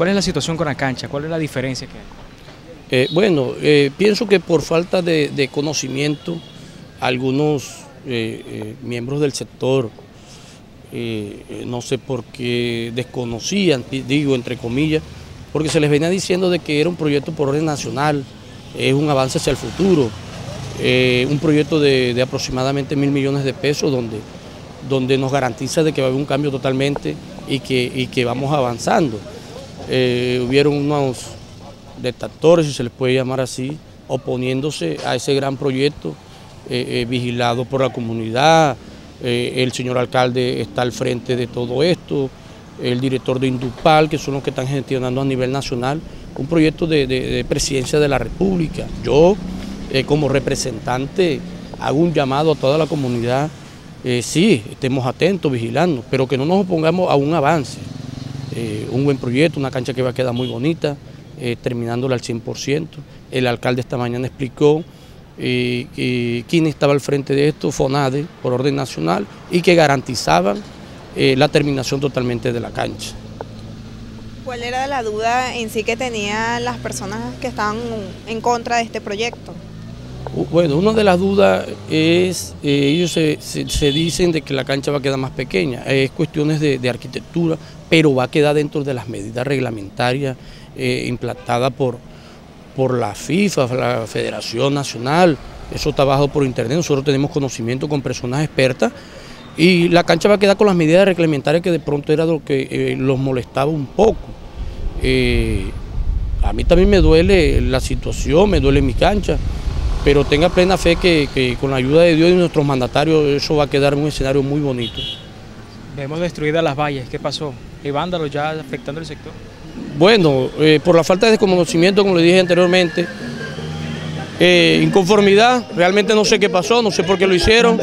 ¿Cuál es la situación con la cancha? ¿Cuál es la diferencia que hay? Pienso que por falta de conocimiento, algunos miembros del sector, no sé por qué desconocían, digo entre comillas, porque se les venía diciendo de que era un proyecto por orden nacional, es un avance hacia el futuro, un proyecto de aproximadamente 1.000 millones de pesos donde nos garantiza de que va a haber un cambio totalmente y que vamos avanzando. Hubieron unos detractores, si se les puede llamar así, oponiéndose a ese gran proyecto vigilado por la comunidad. El señor alcalde está al frente de todo esto, el director de Indupal, que son los que están gestionando a nivel nacional un proyecto de presidencia de la República. Yo, como representante, hago un llamado a toda la comunidad, sí, estemos atentos, vigilando, pero que no nos opongamos a un avance, un buen proyecto, una cancha que va a quedar muy bonita, terminándola al 100%. El alcalde esta mañana explicó quién estaba al frente de esto, FONADE, por orden nacional, y que garantizaban la terminación totalmente de la cancha. ¿Cuál era la duda en sí que tenían las personas que estaban en contra de este proyecto? Bueno, una de las dudas es, ellos se dicen de que la cancha va a quedar más pequeña, es cuestiones de arquitectura, pero va a quedar dentro de las medidas reglamentarias implantadas por la FIFA, la Federación Nacional. Eso está bajo por internet, nosotros tenemos conocimiento con personas expertas y la cancha va a quedar con las medidas reglamentarias que de pronto era lo que los molestaba un poco. A mí también me duele la situación, me duele mi cancha, pero tenga plena fe que con la ayuda de Dios y nuestros mandatarios eso va a quedar un escenario muy bonito. Vemos destruidas las vallas, ¿qué pasó? ¿Hay vándalos ya afectando el sector? Bueno, por la falta de desconocimiento, como le dije anteriormente, inconformidad, realmente no sé qué pasó, no sé por qué lo hicieron.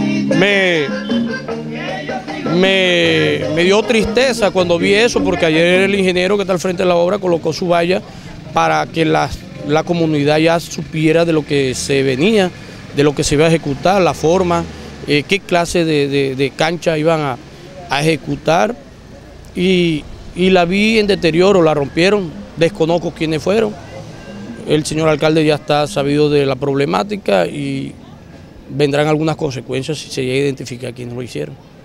Me dio tristeza cuando vi eso, porque ayer el ingeniero que está al frente de la obra colocó su valla para que la comunidad ya supiera de lo que se venía, de lo que se iba a ejecutar, la forma, qué clase de cancha iban a ejecutar, y la vi en deterioro, la rompieron, desconozco quiénes fueron. El señor alcalde ya está sabido de la problemática y vendrán algunas consecuencias si se llega a identificar quiénes lo hicieron.